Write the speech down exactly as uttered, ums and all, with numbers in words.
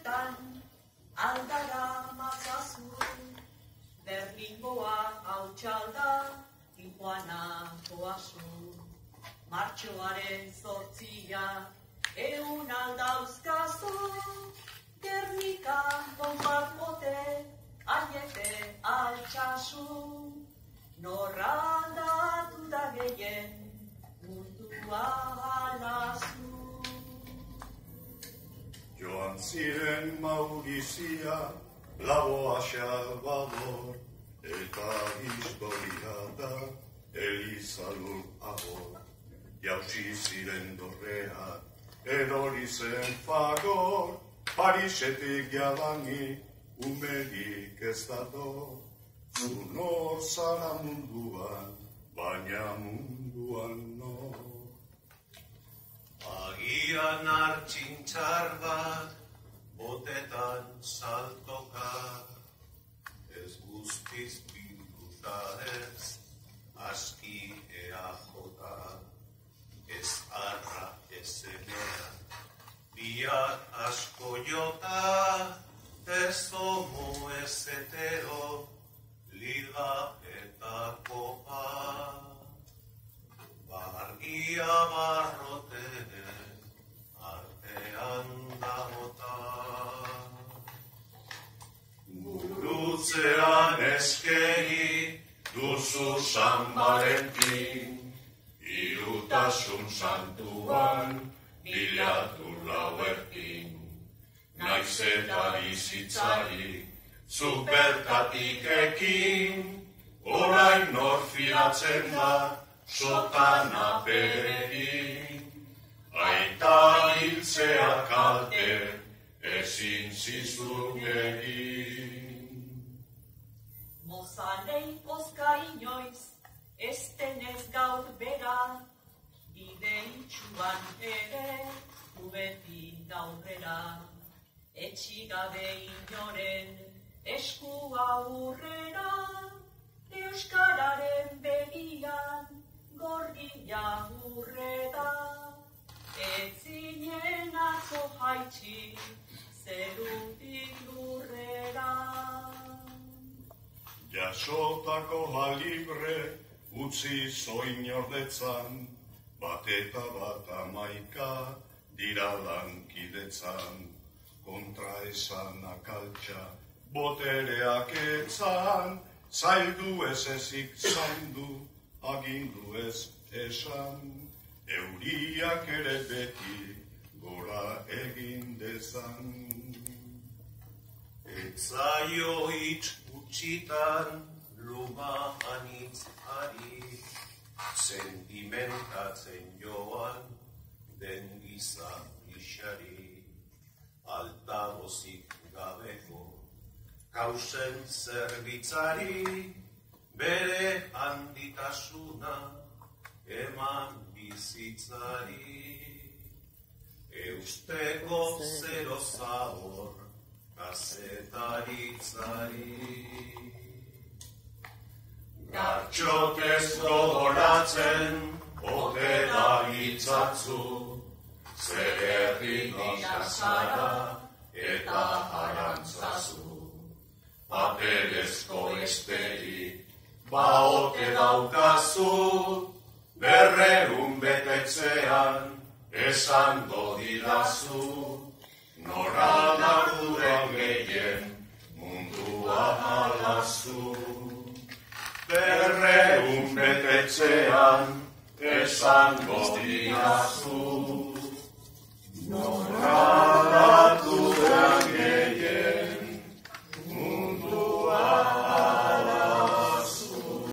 bertan, aldara mazazu, Berlingoa hau txalda, Tijuana koazu, martxoaren zortzia, eun aldauzkazu, Gernika bonbat bote, aiete altxasu, norra aldatu da gehien, mundua alazu. Joan ziren Maurizia, Lagoa Salvador, eta historia da Elizalur Agor. Jauzi ziren dorreak, erori zen Fagor, Parisetik jadani, umerik ez dator. Zu nor zara munduan, baina munduan nor. Agian hartxintxar bat, botetan saltoka, ez guztiz bilduta ez, aski ea jota, ez arra ez emea, biak asko jota, ez homo ez hetero, liga eta kopa, bargia barrotenen artean dagota. Gurutzean eskeri duzu San Valentin, irutasun santuan bilatu lauertin, naiz eta bizitzari zuk bertatik ekin, orain nor fidatzen da sotana berekin, aita hiltzea kalte ezin zizun egin. Mozalei ozka inoiz, ez denez gaur bera, bide itxuan ere, ubetin aurrera, etxigabe inoren eskua urrera, euskararen begian gorgia urreda, ez zinen atzo jaitsi zerutik lurrera. Jasotako jalibre utzi zoinordetzan, bat eta bat amaika dira lankidetzan, kontra esan akaltxa botereak etzan, zaildu ez ezik zaindu, agindu ez esan, euriak ere beti gora egin dezan. Etzaio hitz utxitan luma anitz ari, sentimentatzen joan den giza lixari, altabozik gabeko kausen zerbitzari, bere handitasuna eman bizitzari, eusteko zero zabor kazetaritzari. Gartxotez gogoratzen, otera hitzatzu, zer herri gisa zara eta arantzazu. Paperezko esteri, baote daukazu, berreun betetzean, esango didazu, nora narduen gehien, mundua halazu. Berreun betetzean, esango didazu, nora